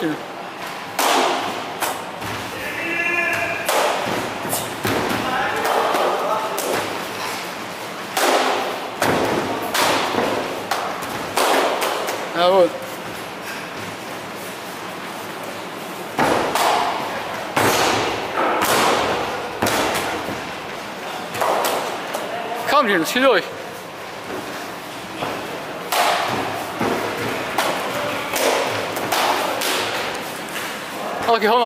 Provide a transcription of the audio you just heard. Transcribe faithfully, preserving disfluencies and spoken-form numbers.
Stimmt. Jawohl. Komm, Jungs, zieh durch. Okay, hol mal.